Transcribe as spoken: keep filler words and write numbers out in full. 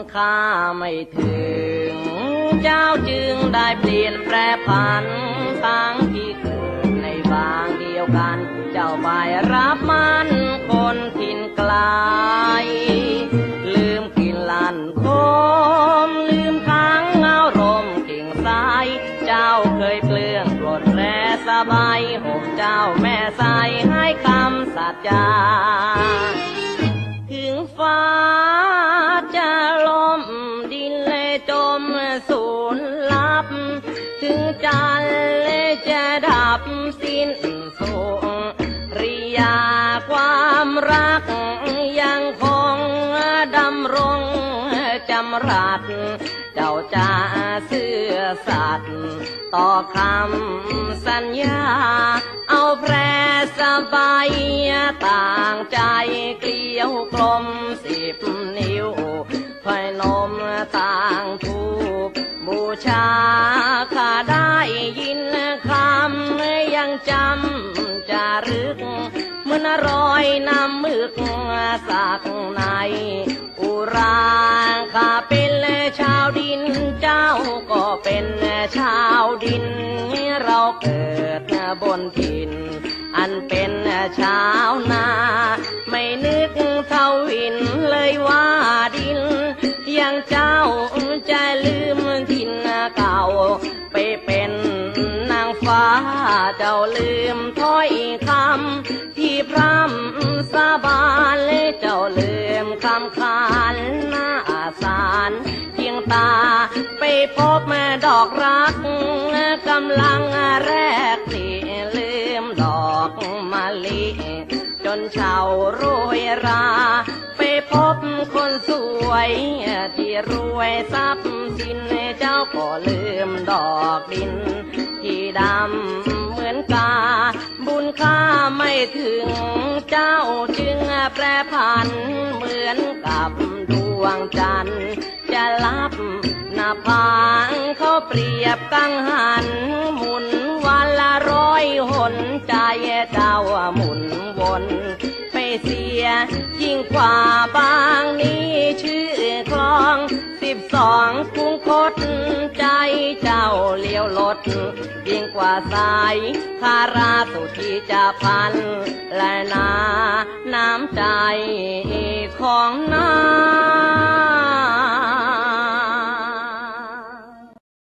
ค่าไม่ถึงเจ้าจึงได้เปลี่ยนแปรผันทั้งที่เกิดในบางเดียวกันเจ้าไปรับมันคนถิ่นไกลลืมกินลั่นคมลืมทั้งอารมณ์กิ่งสายเจ้าเคยเปลื้องปลดแปรสบายห่มเจ้าแม่ใสให้คำสัจจาถึงฟ้าจะล้มดินเลยจมสูญลับถึงจันทร์เลยจะดับสิ้นสุริยาความรักยังคงดำรงจำรัดเจ้าจะเสื่อสัตย์ต่อคำสัญญาเอาแพรสบายต่างใจเกลียวกลมสิบนิ้วพอยนมต่างทูบบูชาข้าได้ยินคำยังจำจารึกเหมือนรอยน้ำมึกสักในอุราข้าเป็นชาวดินเจ้าก็เป็นชาวดินเราเกิดบนถิ่นอันเป็นชาวนาไม่นึกเท่าวินเลยว่าดินยังเจ้าจะลืมถิ่นเก่าไปเป็นนางฟ้าเจ้าลืมถ้อยคำที่พร่ำสาบานและเจ้าลืมคำขานหน้าสารเพียงตาไปพบแม่ดอกรักกำลังแรกที่ลืมดอกมะลิจนเฉาโรยราไปพบคนสวยที่รวยทรัพย์สินเจ้าก็ลืมดอกดินที่ดำเหมือนกาบุญค่าไม่ถึงเจ้าจึงแปรผันเหมือนกับดวงจันทร์จะลับหน้าผางเขาเปรียบกังหันหมุนวันละร้อยหนใจเจ้าหมุนวนไปเสียยิ่งกว่าบางนี้ชื่อคลองสิบสองคุ้งคดใจเจ้าเลี้ยวลดยิ่งกว่าสายคาราสุที่จะพันและนาน้ำใจของนาง